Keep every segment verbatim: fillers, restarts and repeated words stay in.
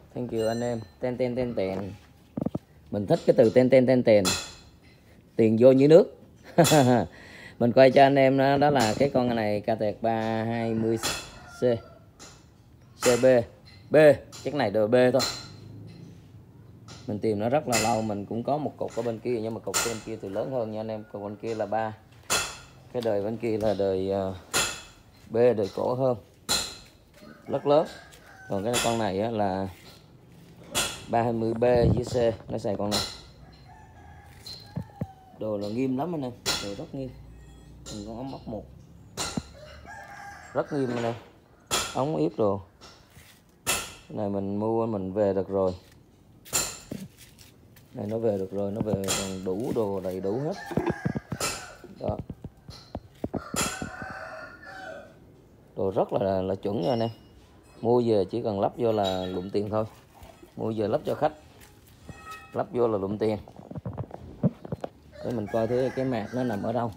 Thank you anh em. Ten ten ten tiền. Mình thích cái từ ten ten ten tiền. Tiền vô như nước. Mình quay cho anh em đó, đó là cái con này ca tẹt ba hai mươi C xê bê B, chắc này đời B thôi. Mình tìm nó rất là lâu, mình cũng có một cục ở bên kia nhưng mà cục bên kia thì lớn hơn nha anh em. Còn bên kia là ba, cái đời bên kia là đời uh, B, đời cổ hơn, rất lớn. Còn cái con này á, là ba hai mươi B với C, nó xài con này. Đồ là nghiêm lắm anh em, đồ rất nghiêm. Mình con ống móc một rất nghiêm anh em, ống yếp đồ. Cái này mình mua mình về được rồi, này nó về được rồi, nó về còn đủ đồ, đầy đủ hết đó. Đồ rất là là chuẩn nha anh em. Mua về chỉ cần lắp vô là lụm tiền thôi, mua về lắp cho khách, lắp vô là lụm tiền. Để mình coi thử cái mạc nó nằm ở đâu.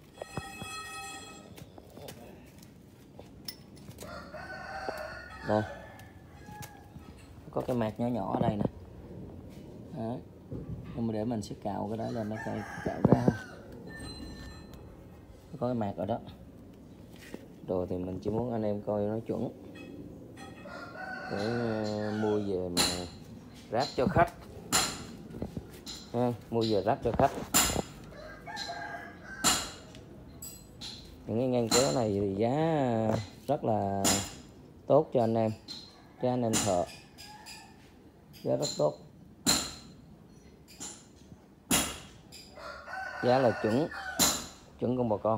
Đây, có cái mạc nhỏ nhỏ ở đây nè. Đấy. Nhưng mà để mình sẽ cạo cái đó là nó phải cạo ra. Có cái mạc ở đó. Đồ thì mình chỉ muốn anh em coi nó chuẩn để mua về mà ráp cho khách. Ha, mua về ráp cho khách. Những cái ngang kéo này thì giá rất là tốt cho anh em, cho anh em thợ, giá rất tốt, giá là chuẩn chuẩn con bò con.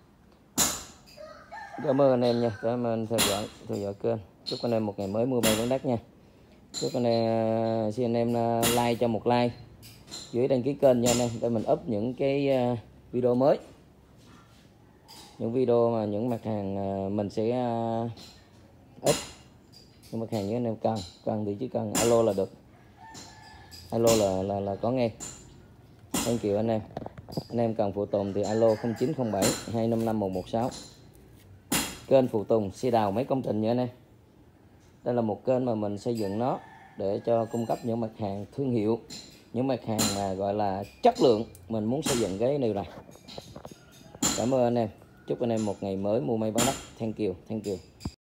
Cảm ơn anh em nha, cảm ơn theo dõi theo dõi kênh. Chúc anh em một ngày mới mua bay bán đắt nha. Chúc anh em, xin anh em like cho một like, dưới đăng ký kênh nha anh em, để mình up những cái video mới, những video mà những mặt hàng mình sẽ up, những mặt hàng những anh em cần cần thì chỉ cần alo là được, alo là là là có nghe. Thank you anh em. Anh em cần phụ tùng thì alo không chín không bảy hai năm năm một một sáu. Kênh phụ tùng xe đào mấy công trình nha anh em. Đây là một kênh mà mình xây dựng nó để cho cung cấp những mặt hàng thương hiệu, những mặt hàng mà gọi là chất lượng. Mình muốn xây dựng cái điều này. Cảm ơn anh em. Chúc anh em một ngày mới mua may bán đắt. Thank you, thank you.